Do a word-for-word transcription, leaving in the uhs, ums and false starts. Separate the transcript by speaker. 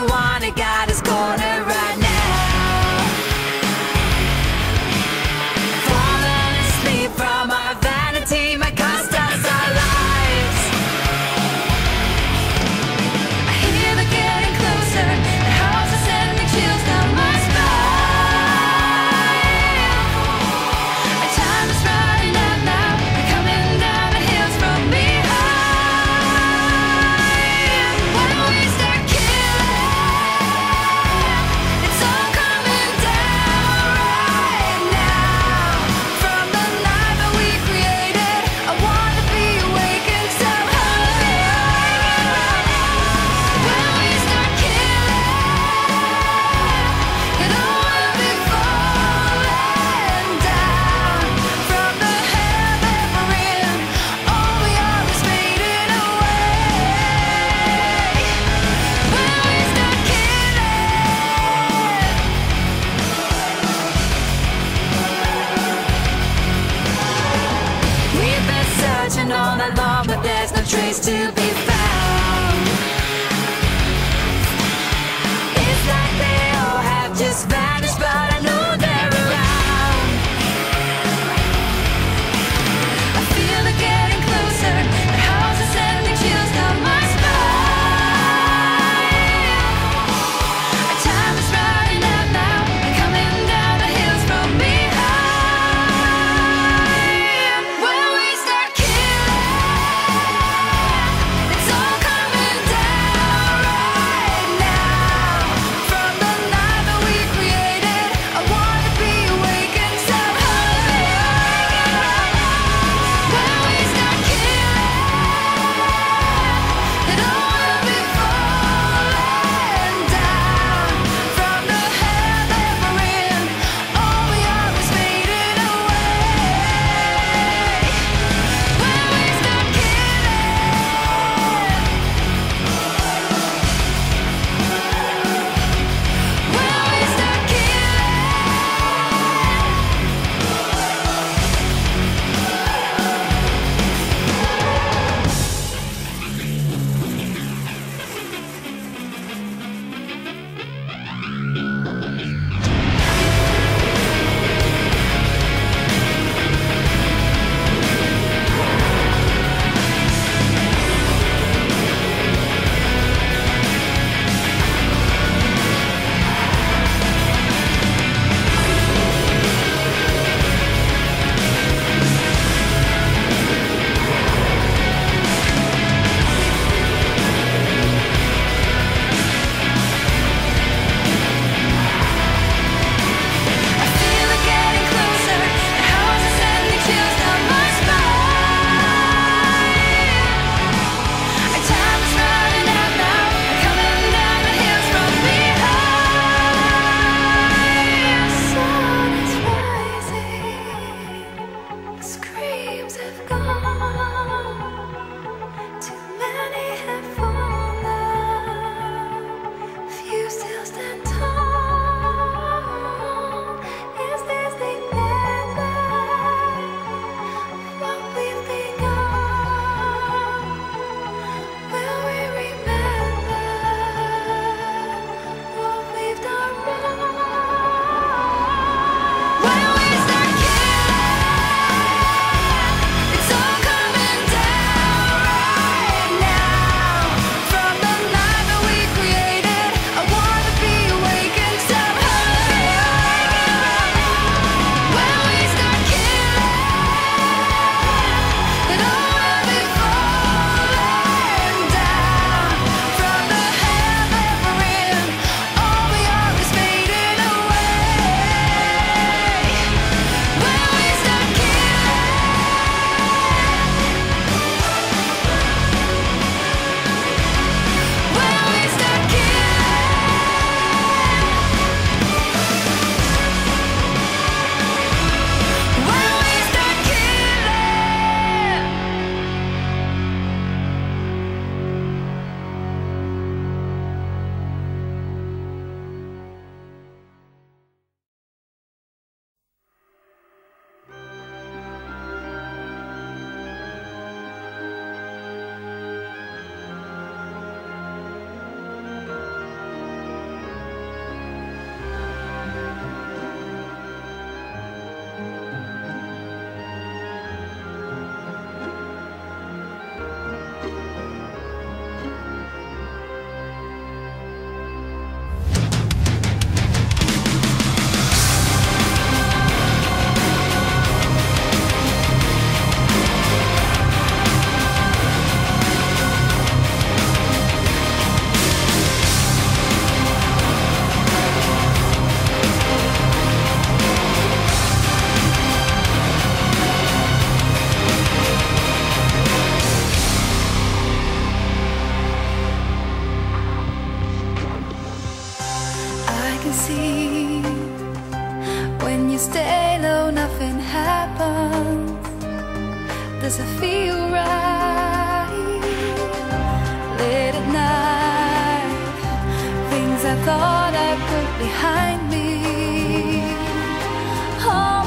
Speaker 1: wanna got his corner right now. Falling asleep from our vanity might cost us our lives. I hear they're getting closer, the house is sending chills down my spine. Our time is running out now, they're coming down the hills from behind. When we start killing, it's all coming down right now. From the night that we created, I wanna be awakened so high. When we start killing, it all will be falling down. From the hell that we're in, all we are is fading away. When we start killing, we've been searching all night long, but there's no trace to be found. It's like they all have just vanished, but I know they're around. I feel it getting closer, the house is sending chills down my spine. Our time is running out now, they're coming down the hills from behind. When we start killing, it's all coming down right now. From the night that we created, can see. When you stay low, nothing happens. Does it feel right? Late at night, things I thought I put behind me. Oh,